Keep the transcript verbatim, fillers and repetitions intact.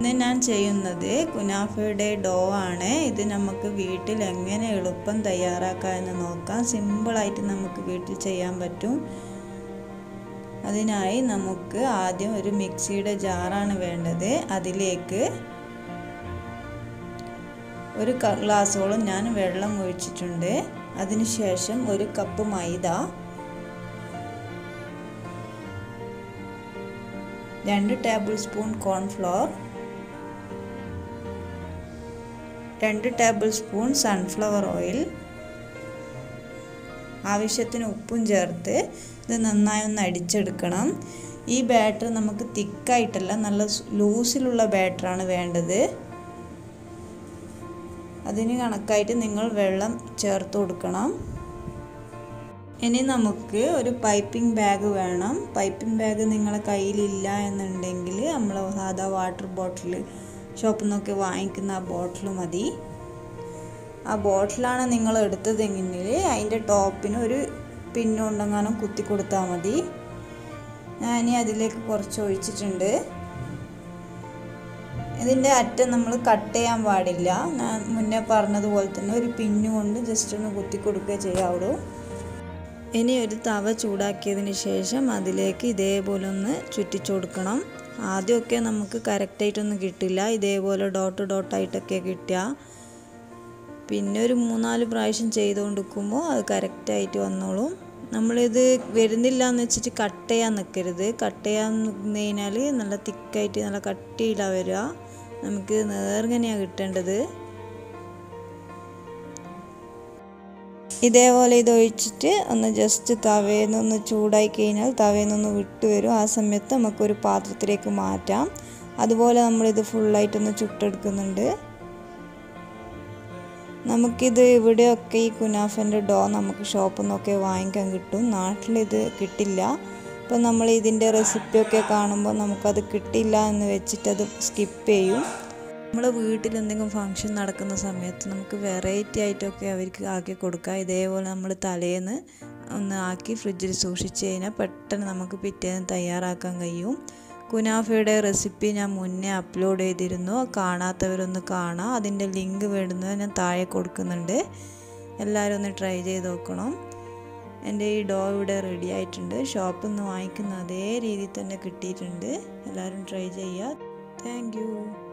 ഇന്ന് ഞാൻ ചെയ്യുന്നത് കുനാഫയുടെ ഡോ ആണ്. ഇത് നമുക്ക് വീട്ടിൽ എങ്ങനെ എളുപ്പം തയ്യാറാക്കാമെന്ന് നോക്കാം. സിമ്പിളായിട്ട് നമുക്ക് വീട്ടിൽ ചെയ്യാൻ പറ്റും. അതിനായി നമുക്ക് ആദ്യം ഒരു മിക്സിയുടെ ജാറാണ് വേണ്ടത്. അതിലേക്ക് ഒരു ഗ്ലാസോളം ഞാൻ വെള്ളം ഒഴിച്ചിട്ടുണ്ട്. അതിനുശേഷം ഒരു കപ്പ് മൈദ, രണ്ട് ടേബിൾ സ്പൂൺ കോൺഫ്ലോർ, രണ്ട് ടേബിൾ സ്പൂൺ സൺഫ്ലവർ ഓയിൽ, ആവശ്യത്തിന് ഉപ്പും ചേർത്ത് ഇത് നന്നായി ഒന്ന് അടിച്ചെടുക്കണം. ഈ ബാറ്റർ നമുക്ക് തിക്കായിട്ടല്ല, നല്ല ലൂസിലുള്ള ബാറ്ററാണ് വേണ്ടത്. അതിന് കണക്കായിട്ട് നിങ്ങൾ വെള്ളം ചേർത്ത് കൊടുക്കണം. ഇനി നമുക്ക് ഒരു പൈപ്പിംഗ് ബാഗ് വേണം. പൈപ്പിംഗ് ബാഗ് നിങ്ങളുടെ കയ്യിലില്ല എന്നുണ്ടെങ്കിൽ നമ്മൾ സാധാ വാട്ടർ ബോട്ടിൽ ഷോപ്പിൽ നിന്നൊക്കെ വാങ്ങിക്കുന്ന ആ ബോട്ടിൽ മതി. ആ ബോട്ടിലാണ് നിങ്ങൾ എടുത്തതെങ്കിൽ അതിൻ്റെ ടോപ്പിന് ഒരു പിന്നുണ്ടെങ്ങാനും കുത്തി കൊടുത്താൽ മതി. ഞാൻ അതിലേക്ക് കുറച്ച് ഒഴിച്ചിട്ടുണ്ട്. ഇതിൻ്റെ അറ്റം നമ്മൾ കട്ട് ചെയ്യാൻ പാടില്ല. ഞാൻ മുന്നേ പറഞ്ഞതുപോലെ തന്നെ ഒരു പിന്നു കൊണ്ട് ജസ്റ്റ് ഒന്ന് കുത്തി കൊടുക്കുക ചെയ്യാവുള്ളൂ. ഇനി ഒരു തവ ചൂടാക്കിയതിന് ശേഷം അതിലേക്ക് ഇതേപോലെ ഒന്ന് ചുറ്റിച്ചു കൊടുക്കണം. ആദ്യമൊക്കെ നമുക്ക് കറക്റ്റായിട്ടൊന്നും കിട്ടില്ല. ഇതേപോലെ ഡോട്ട് ഡോട്ടായിട്ടൊക്കെ കിട്ടുക. പിന്നെ ഒരു മൂന്നാല് പ്രാവശ്യം ചെയ്തുകൊണ്ടിരിക്കുമ്പോൾ അത് കറക്റ്റായിട്ട് വന്നോളും. നമ്മളിത് വരുന്നില്ല എന്ന് വെച്ചിട്ട് കട്ട് ചെയ്യാൻ നിൽക്കരുത്. കട്ട് ചെയ്യാൻ നിന്ന് കഴിഞ്ഞാൽ നല്ല തിക്കായിട്ട് നല്ല കട്ടിയിലാണ് വരിക. നമുക്ക് നേർങ്ങനെയാണ് കിട്ടേണ്ടത്. ഇതേപോലെ ഇത് ഒഴിച്ചിട്ട് ഒന്ന് ജസ്റ്റ് തവയിൽ നിന്ന് ചൂടായി കഴിഞ്ഞാൽ തവയിൽ നിന്ന് വിട്ട് വരും. ആ സമയത്ത് നമുക്കൊരു പാത്രത്തിലേക്ക് മാറ്റാം. അതുപോലെ നമ്മളിത് ഫുള്ളായിട്ടൊന്ന് ചുട്ടെടുക്കുന്നുണ്ട്. നമുക്കിത് ഇവിടെയൊക്കെ ഈ കുനാഫൻ്റെ ഡോ നമുക്ക് ഷോപ്പിൽ നിന്നൊക്കെ വാങ്ങിക്കാൻ കിട്ടും. നാട്ടിലിത് കിട്ടില്ല. അപ്പോൾ നമ്മൾ ഇതിൻ്റെ റെസിപ്പിയൊക്കെ കാണുമ്പോൾ നമുക്കത് കിട്ടില്ല എന്ന് വെച്ചിട്ട് അത് സ്കിപ്പ് ചെയ്യും. നമ്മൾ വീട്ടിൽ എന്തെങ്കിലും ഫംഗ്ഷൻ നടക്കുന്ന സമയത്ത് നമുക്ക് വെറൈറ്റി ആയിട്ടൊക്കെ അവർക്ക് ആക്കി കൊടുക്കാം. ഇതേപോലെ നമ്മൾ തലേന്ന് ഒന്ന് ആക്കി ഫ്രിഡ്ജിൽ സൂക്ഷിച്ച് കഴിഞ്ഞാൽ പെട്ടെന്ന് നമുക്ക് പിറ്റേന്ന് തയ്യാറാക്കാൻ കഴിയും. കുനാഫയുടെ റെസിപ്പി ഞാൻ മുന്നേ അപ്ലോഡ് ചെയ്തിരുന്നു. കാണാത്തവരൊന്ന് കാണാം. അതിൻ്റെ ലിങ്ക് വേണ്ടുന്നത് ഞാൻ താഴെ കൊടുക്കുന്നുണ്ട്. എല്ലാവരും ഒന്ന് ട്രൈ ചെയ്ത് നോക്കണം. എൻ്റെ ഈ ഡോ ഇവിടെ റെഡി ആയിട്ടുണ്ട്. ഷോപ്പിൽ നിന്ന് വാങ്ങിക്കുന്ന അതേ രീതിയിൽ തന്നെ കിട്ടിയിട്ടുണ്ട്. എല്ലാവരും ട്രൈ ചെയ്യുക. Thank U.